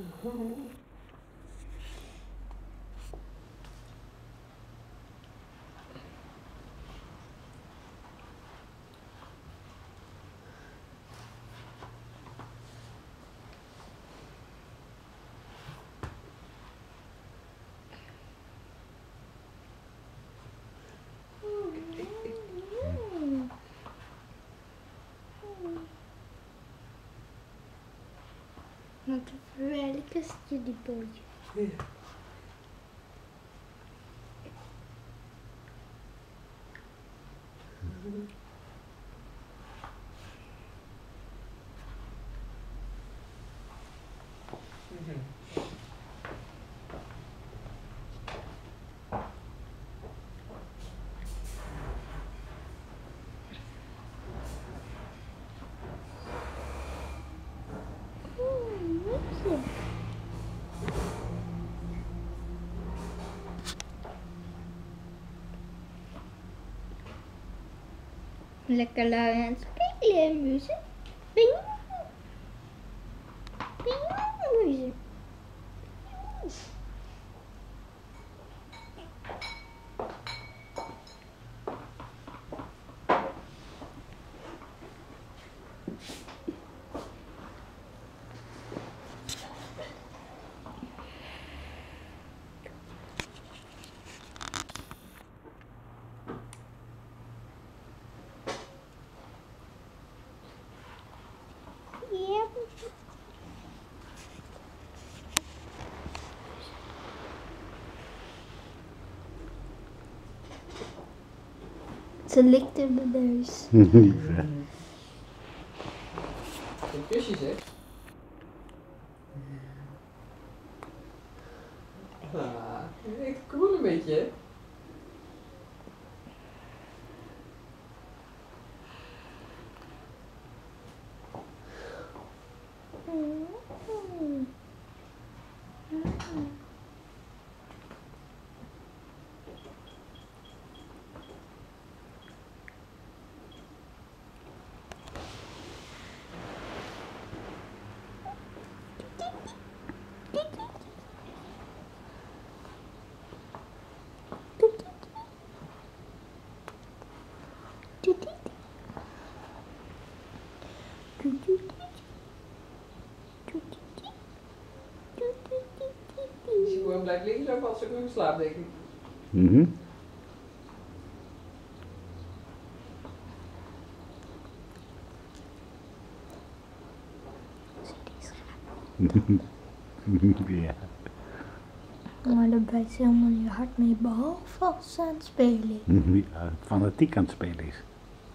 Want dan verwerken ze die bootje. Ja. Lekker lui aan het spelen, muzen. Ping. Ping, muzen. Ja. Ze likte mijn neus. Een kusjes, hè? Ah, ik koel een beetje, hè? Als je gewoon blijft liggen, zo valt ze ook in slaap, denk ik. Ja. Maar dan bijt ze helemaal niet hard mee, behalve als ze aan het spelen is. Ja, fanatiek aan het spelen is.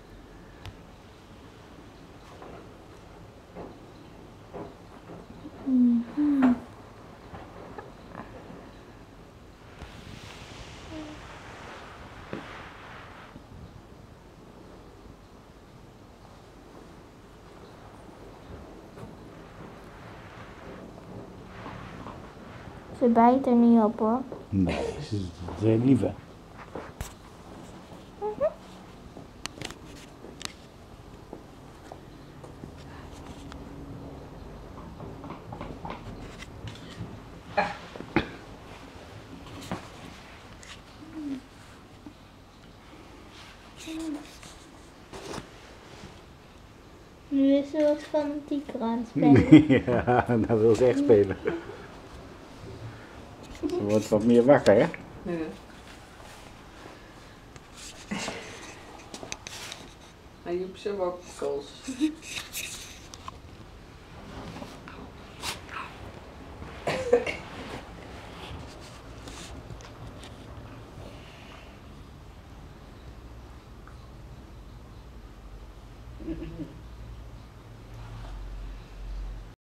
Ze bijt er niet op hoor. Nee, ze is heel lieve. Nu is ze wat fanatieker aan het spelen. Ja, dat wil ze echt spelen. Ze wordt wat meer wakker, hè? Ja. Hij joep zo ook kools.